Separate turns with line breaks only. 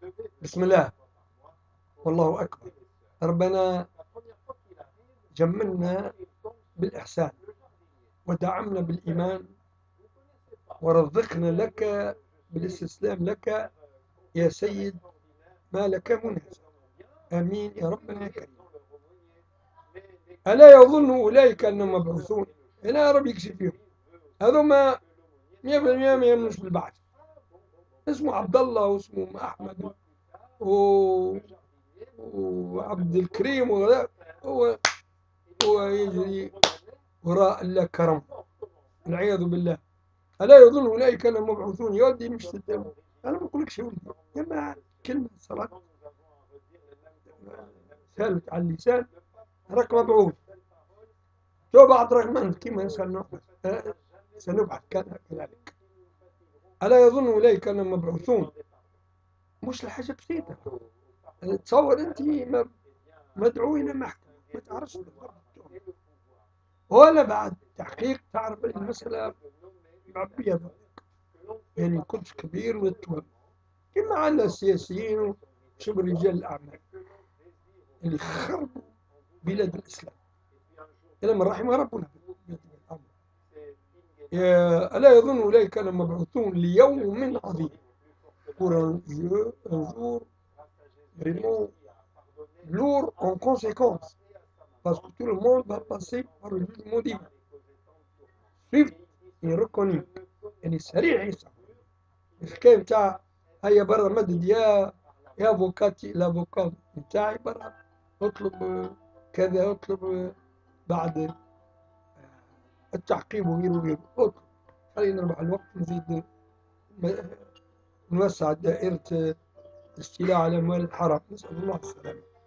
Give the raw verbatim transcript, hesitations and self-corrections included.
بسم الله والله أكبر. ربنا جملنا بالإحسان ودعمنا بالإيمان ورزقنا لك بالاستسلام لك يا سيد، ما لك منهزم. آمين يا ربنا يا كريم. ألا يظن أولئك أنهم مبعوثون؟ هنا يا رب يكشف فيهم، هذوما مية بالمية ما يمنوش بالبعث. اسمه عبد الله واسمه أحمد و... وعبد الكريم وغيره. هو هو يجري وراء الله كرم، والعياذ بالله. ألا يظن أولئك أنهم مبعوثون؟ يا ودي مش تدعو. أنا ما بقولكش يا ولدي يا جماعة، كلمة صلاة سالت على اللسان، راك مبعوث. تو بعد رغم كما سنبعث سنبعث كذلك. ألا يظن أولئك أنهم مبعوثون؟ مش لحاجة بسيطة. تصور أنت مدعو إلى محكمة ما تعرفش بالضبط، ولا بعد تحقيق تعرف المسألة معبية، يعني كنت كبير وتوهم كما عندنا السياسيين وشبه رجال الأعمال اللي خربوا بلاد الإسلام إلى من رحم ربنا. ألا يظن أولئك أنهم مبعوثون ليوم عظيم pour un jeu, un jour vraiment lourd en conséquences, parce que tout le monde va passer par le jugement divin. Swift et reconnu يعني سريع يسمع. الحكاية بتاع هيا برا مدد يا يا افوكاتي الافوكاد بتاعي برا، اطلب كذا، اطلب بعد التعقيب وغيره وغيره، اطلب. خلينا نروح الوقت نزيد نوسع دائرة الاستيلاء على أموال الحرام، نسأل الله السلامة.